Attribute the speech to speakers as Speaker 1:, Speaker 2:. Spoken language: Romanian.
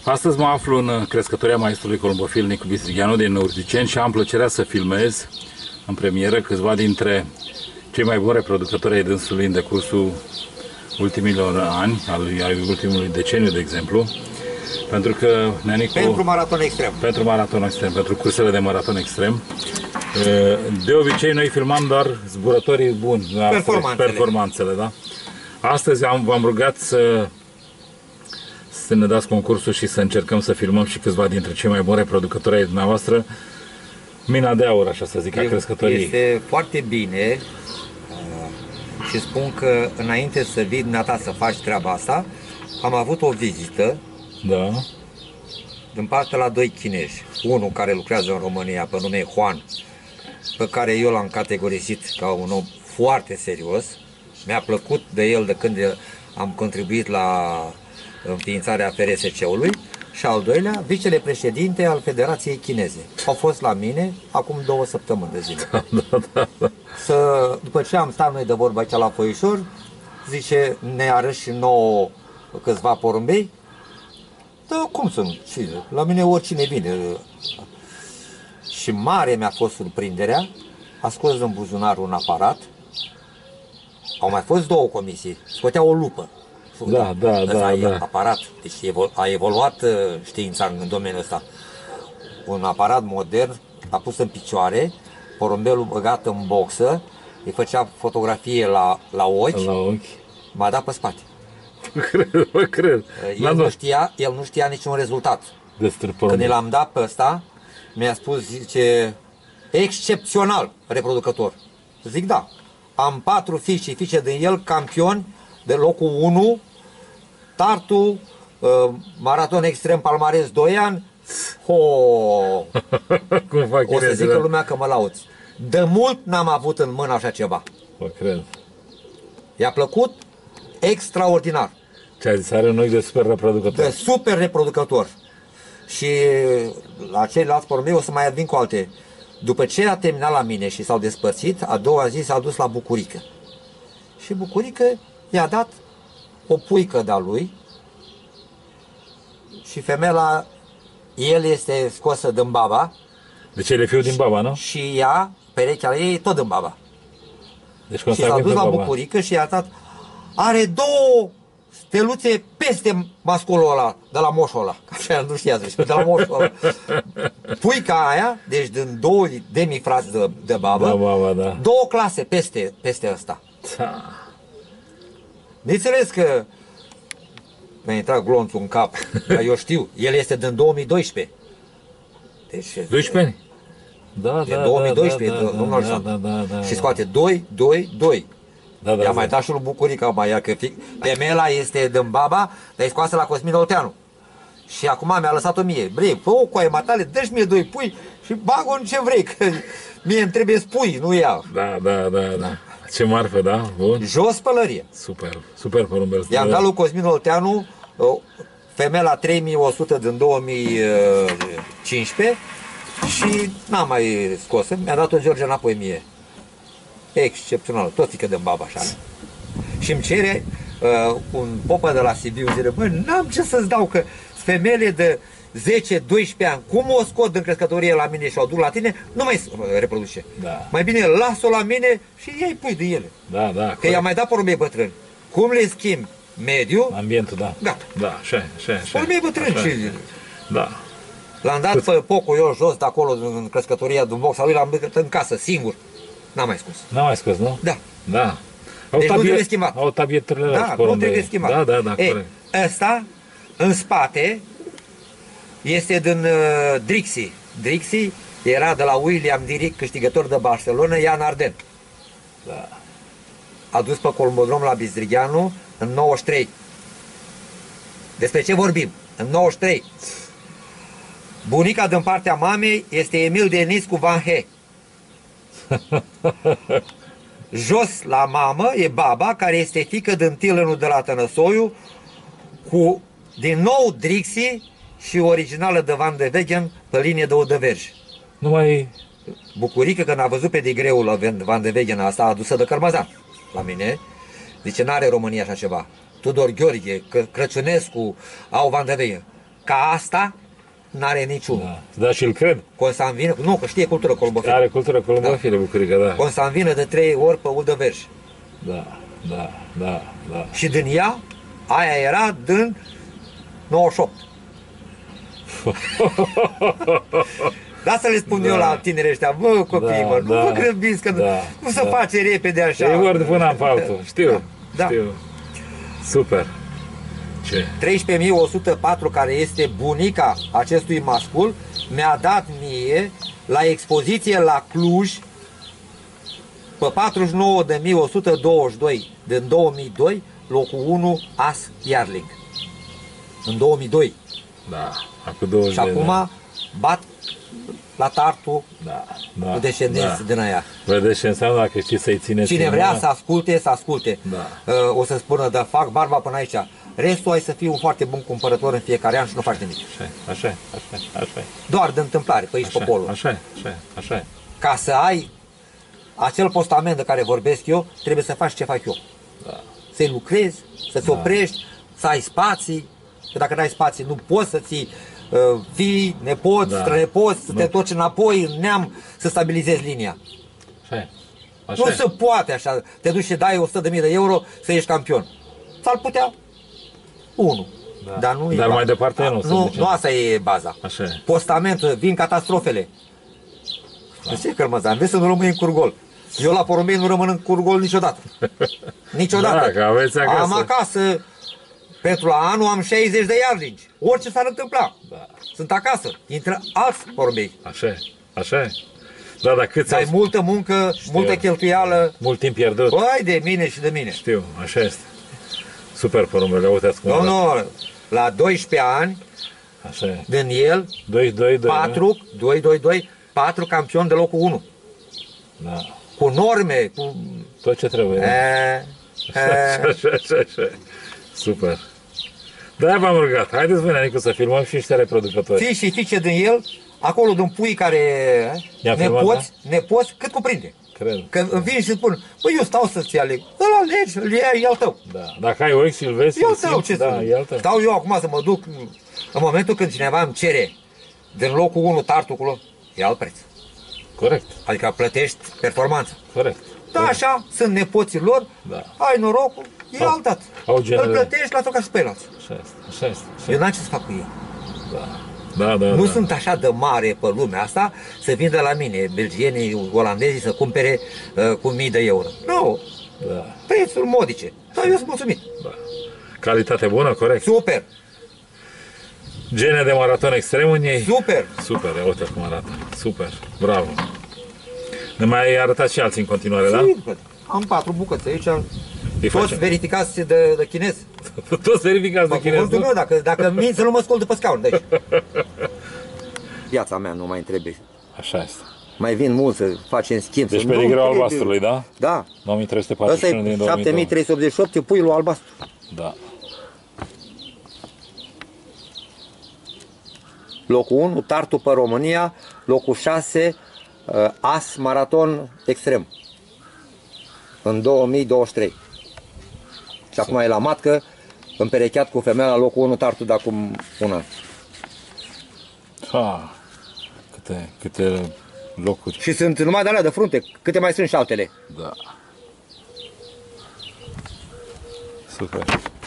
Speaker 1: Astăzi mă aflu în crescătoria maestrului columbofil Nicu Bistrigheanu din Urziceni și am plăcerea să filmez în premieră câțiva dintre cei mai buni reproducători ai dânsului în decursul ultimilor ani, al ultimului deceniu, de exemplu. Pentru că Nenicu...
Speaker 2: Pentru maraton extrem.
Speaker 1: Pentru maraton extrem, pentru cursele de maraton extrem. De obicei noi filmam doar zburătorii buni, performanțele, da? Astăzi v-am rugat să ne dați concursul și să încercăm să filmăm și câțiva dintre cei mai buni reproducători ai dumneavoastră. Mina de aur, așa să zic, a crescătoriei.
Speaker 2: Este foarte bine și spun că înainte să vii dumneata să faci treaba asta, am avut o vizită din partea la doi chinezi. Unul care lucrează în România, pe nume Juan, pe care eu l-am categorisit ca un om foarte serios. Mi-a plăcut de el de când am contribuit la înființarea FRSC-ului. Și al doilea, vicepreședinte al Federației Chineze. Au fost la mine acum 2 săptămâni de zile. După ce am stat noi de vorbă aici la foișor, zice, ne arăși și nouă câțiva porumbei. Da, cum sunt? Și la mine oricine vine. Și mare mi-a fost surprinderea. A scos din buzunar un aparat. Au mai fost 2 comisii. Scotea o lupă.
Speaker 1: Da.
Speaker 2: Aparat. Deci a evoluat știința în domeniul ăsta. Un aparat modern, a pus în picioare, porumbelul băgat în boxă, îi făcea fotografie la ochi, m-a dat pe spate.
Speaker 1: Cred.
Speaker 2: El nu știa niciun rezultat.
Speaker 1: Când
Speaker 2: l-am dat pe ăsta, mi-a spus, zice, excepțional reproducător. Zic, da. Am 4 fiice și fiice din el, campioni de locul 1, Tartu, maraton extrem palmares 2 ani.
Speaker 1: Cum fac
Speaker 2: o să zică lumea că mă lauți. De mult n-am avut în mână așa ceva.
Speaker 1: Cred.
Speaker 2: I-a plăcut extraordinar.
Speaker 1: Ce-a zis, are un ochi de super reproducător.
Speaker 2: De super reproducător. Și la ceilalți porumbei o să mai vin cu alte. După ce a terminat la mine și s-au despărțit, a doua zi s-a dus la Bucurică. Și Bucurică i-a dat o puică de-a lui și femeia, el este scosă din baba.
Speaker 1: Deci el e fiul din baba, nu?
Speaker 2: Și ea, perechea ei, e tot din baba.
Speaker 1: Deci
Speaker 2: și s-a dus la Bucurică și i-a dat, are 2 steluțe peste masculul ăla, de la moșul ăla. Așa nu știa să zic, de la moșul ăla. Puica aia, deci din 2 demifrați de babă, 2 clase peste ăsta. Neînțeles că mi-a intrat glonțul în cap, dar eu știu, el este din 2012. Deci,
Speaker 1: 12 ani?
Speaker 2: Da, 2012, domnul Alexandru. Și scoate 2, 2, 2. I-a mai dat și lui Bucurica, mai ia că femeia este din baba, dar e scoasă la Cosmin Olteanu. Și acum mi-a lăsat-o mie. Vrei, fă o coaie matale, dă-și mie 2 pui și bag-o în ce vrei, că mie îmi trebuie spui, nu ea.
Speaker 1: Da. Ce marfă, da? Bun.
Speaker 2: Jos pălărie.
Speaker 1: Super porumbel.
Speaker 2: I-am dat lui Cosmin Olteanu femeia la 3100 din 2015 și n-am mai scos. Mi-a dat-o George înapoi mie. Excepțional, tot fică de baba așa. Și îmi cere un popă de la Sibiu, zice, băi, n-am ce să-ți dau, că femeile de 10-12 ani, cum o scot din crescătorie la mine și o duc la tine, nu mai reproduce.
Speaker 1: Da.
Speaker 2: Mai bine las-o la mine și iei pui de ele.
Speaker 1: Da.
Speaker 2: Că i-am mai dat porumbei bătrâni. Cum le schimb mediul?
Speaker 1: Ambientul, da.
Speaker 2: Gata.
Speaker 1: Da, așa.
Speaker 2: Porumbei bătrâni și...
Speaker 1: Da.
Speaker 2: L-am dat pe pocul eu jos de acolo, în crescătoria din boxa lui, l-am băgat în casă, singur. N-am mai scos.
Speaker 1: N-am mai scos, nu?
Speaker 2: Da.
Speaker 1: Deci
Speaker 2: nu trebuie schimbat.
Speaker 1: Au tabieturile la
Speaker 2: da, nu trebuie schimbat.
Speaker 1: Da, corect.
Speaker 2: Ăsta, în spate, este din Drixi. Drixi era de la William Diric, câștigător de Barcelona, Ian Arden.
Speaker 1: Da.
Speaker 2: A dus pe Columbodrom la Bistrigheanu în 93. Despre ce vorbim? În 93. Bunica din partea mamei este Emil Deniscu Van He. Jos la mamă e baba, care este fică din Tilănul de la Tănăsoiu, cu din nou Drixi și originală de Van de Wegen pe linie de Odeverj.
Speaker 1: Numai
Speaker 2: Bucurică, când a văzut pedigreul la Van de Wegen asta adusă de Cărmazan la mine, zice, n-are România așa ceva. Tudor Gheorghe, Crăciunescu au Van de Wegen. ca asta n-are niciunul.
Speaker 1: Da, da, și îl cred.
Speaker 2: Constanvină, nu, că știe cultură colombofilă.
Speaker 1: Are cultură colombofilă, Bucurică, da.
Speaker 2: Constanvină de 3 ori pe udă verzi.
Speaker 1: Da, da, da, da.
Speaker 2: Și din ea, aia era din 98. Da, să le spun eu la tinerii ăștia, bă, copiii, mă, nu vă grăbiți, că nu se face repede așa.
Speaker 1: E ori de până în altul, știu,
Speaker 2: Da.
Speaker 1: știu. Super. Ce?
Speaker 2: 13.104, care este bunica acestui mascul, mi-a dat mie la expoziție la Cluj pe 49.122 din 2002, locul 1 As Yarling. În 2002.
Speaker 1: Da, acum 20
Speaker 2: Și acum bat la Tartu
Speaker 1: da,
Speaker 2: cu descendenți din aia.
Speaker 1: Vedeți ce înseamnă dacă știți să-i țineți.
Speaker 2: Cine vrea să asculte, să asculte.
Speaker 1: Da.
Speaker 2: O să spună, da, fac barba până aici. Restul ai să fii un foarte bun cumpărător în fiecare an și nu faci nimic.
Speaker 1: Așa.
Speaker 2: Doar de întâmplare, pe aici poporul.
Speaker 1: Așa.
Speaker 2: Ca să ai acel postament de care vorbesc eu, trebuie să faci ce fac eu.
Speaker 1: Da.
Speaker 2: Să-i lucrezi, să-ți oprești, să ai spații, că dacă nu ai spații nu poți să ții fii, nepoți, strănepoți, să te întorci înapoi în neam, să stabilizezi linia.
Speaker 1: Așa.
Speaker 2: Nu se poate așa, te duci și dai 100.000 de euro să ieși campion. S-ar putea unul.
Speaker 1: Da. Dar mai departe
Speaker 2: nu asta e baza.
Speaker 1: Așa.
Speaker 2: Postamentul, vin catastrofele. De ce cărmăzan? Vezi să nu rămâi în curgol. Eu la porumbei nu rămân în curgol niciodată. Niciodată.
Speaker 1: Da, că aveți acasă.
Speaker 2: Am acasă, pentru la anul am 60 de iarlingi. Orice s-ar întâmpla.
Speaker 1: Da.
Speaker 2: Sunt acasă. Intră alți porumbei.
Speaker 1: Așa. Da, dar câți
Speaker 2: ai multă muncă, multă cheltuială.
Speaker 1: Mult timp pierdut.
Speaker 2: Băi, de mine și de mine.
Speaker 1: Știu, așa este. Super porumbele, uitați cum arată.
Speaker 2: Nu, la 12 ani,
Speaker 1: așa e.
Speaker 2: din el, 4 campioni de locul 1.
Speaker 1: Da.
Speaker 2: Cu norme, cu...
Speaker 1: Tot ce trebuie. Așa. Super. Da, v-am rugat. Haideți, Nicu, să filmăm și niște reproducători.
Speaker 2: Fii și fiice din el, acolo din pui care nepoți, cât cuprinde.
Speaker 1: Cred.
Speaker 2: Că îmi vin și spun, băi, eu stau să-ți alegi. Îl alegi, îl iei, e al tău.
Speaker 1: Da. Dacă ai ochi și îl vezi,
Speaker 2: e al tău, ce
Speaker 1: să
Speaker 2: stau eu acum să mă duc, în momentul când cineva îmi cere din locul 1 tartul cu loc, e alt preț.
Speaker 1: Corect.
Speaker 2: Adică plătești performanță.
Speaker 1: Corect.
Speaker 2: Da, așa, sunt nepoții lor, ai norocul, e alt dat. Îl plătești la fel ca și pe el.
Speaker 1: Așa este.
Speaker 2: Eu n-am ce să fac cu ei.
Speaker 1: Da.
Speaker 2: Nu sunt așa de mare pe lumea asta să vină la mine, belgienii, olandezii, să cumpere cu mii de euro. Nu, prețul modice. Dar eu sunt mulțumit.
Speaker 1: Calitate bună, corect?
Speaker 2: Super.
Speaker 1: Gene de maraton extrem în ei?
Speaker 2: Super,
Speaker 1: uite cum arată. Super, bravo. Ne mai arătați și alții în continuare, da?
Speaker 2: Am 4 bucăți aici, toți verificați de chinez.
Speaker 1: Toți verificați de chinez,
Speaker 2: nu? Dacă minți, să nu mă scol de pe scaun, deci. Viața mea nu mai trebuie.
Speaker 1: Așa este.
Speaker 2: Mai vin mulți să facem schimb.
Speaker 1: Deci pedigreu albastrului, da?
Speaker 2: Da.
Speaker 1: 9341 din 2002.
Speaker 2: 7388 e puiul albastru.
Speaker 1: Da.
Speaker 2: Locul 1, Tartu pe România. Locul 6, As Maraton Extrem. În 2023. Și acum e la matcă, împerecheat cu femeia la locul 1 Tartu de acum un an.
Speaker 1: Câte locuri.
Speaker 2: Și sunt numai de alea de frunte, câte mai sunt și altele.
Speaker 1: Da. Super.